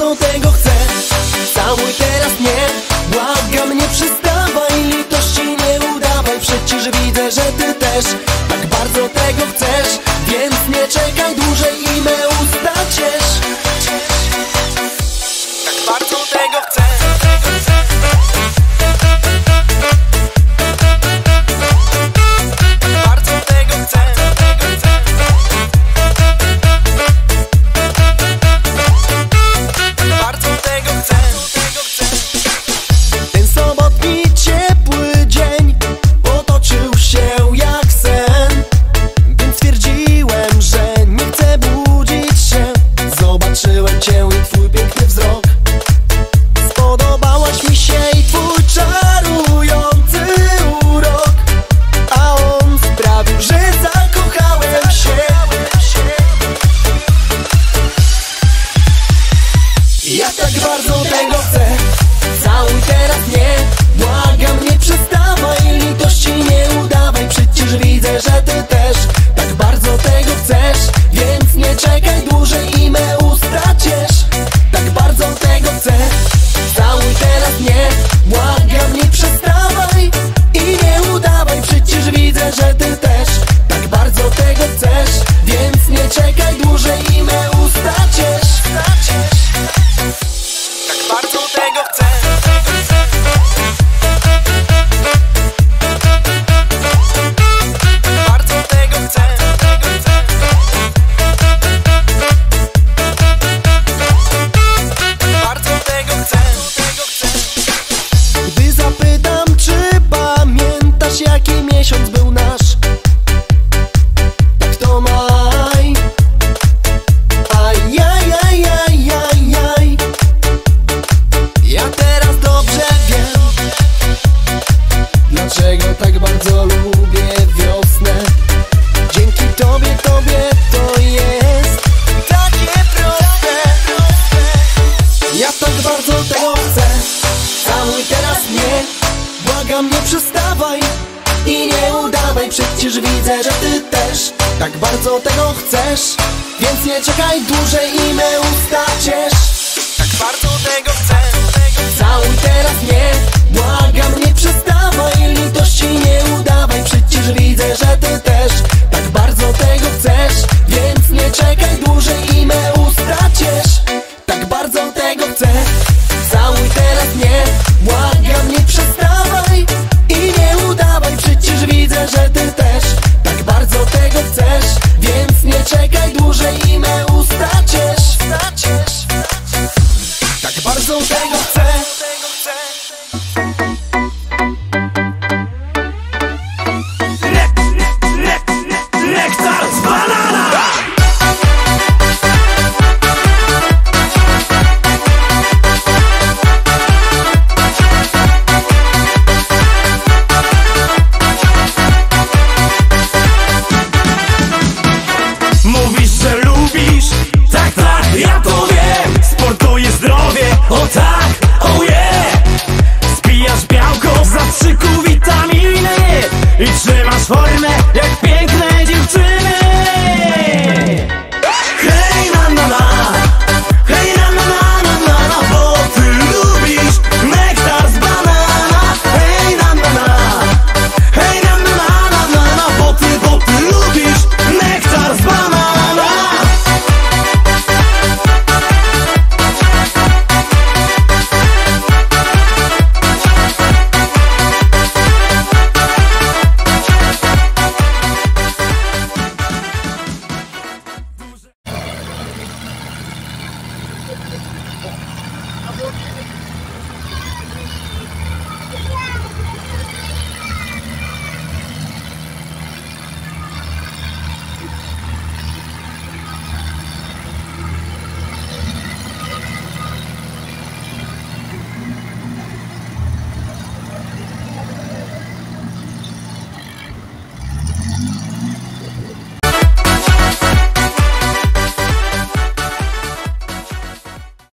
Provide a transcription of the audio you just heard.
bardzo tego chcę. Całuj teraz mnie, błagam nie przestawaj, litości nie udawaj, przecież widzę, że ty też tak bardzo tego chcesz, więc nie czekaj dłużej i me usta ciesz. Tak bardzo tego chcę. Ja tak bardzo tego chcę. Całuj teraz mnie, błagam nie przestawaj, litości nie udawaj, przecież widzę, że ty też tak bardzo tego chcesz, więc nie czekaj dłużej i me usta ciesz. Tak bardzo tego chcę. Całuj teraz mnie, błagam nie przestawaj i nie udawaj, przecież widzę, że ty też tak bardzo tego chcesz, więc nie czekaj dłużej i me usta ciesz. Tak bardzo tego chcę. Bardzo tego chcę. Bardzo tego chcę. Gdy zapytam, czy pamiętasz, jaki miesiąc był nasz, tak to maj. Ja teraz dobrze wiem, dlaczego tak bardzo lubię wiosnę. Dzięki tobie to jest takie proste. Ja tak bardzo tego chcę. Całuj teraz mnie, błagam nie przestawaj i nie udawaj, przecież widzę, że ty też tak bardzo tego chcesz, więc nie czekaj dłużej i me usta ciesz. Tak bardzo tego chcę. Całuj teraz mnie, błagam nie przestawaj, litości nie udawaj, przecież widzę, że ty też tak bardzo tego chcesz, więc nie czekaj dłużej i me usta ciesz. Tak bardzo tego chcę. Całuj teraz mnie, błagam nie przestawaj i nie udawaj, przecież widzę, że ty też tak bardzo tego chcesz, więc nie czekaj dłużej i me usta ciesz. Tak bardzo tego chcę. Nektar z banana! Mówisz, że lubisz, tak, ja to wiem. Sportuje zdrowie, o tak, oh yeah. Spijasz białko, w zastrzyku witaminy i trzymasz formę jak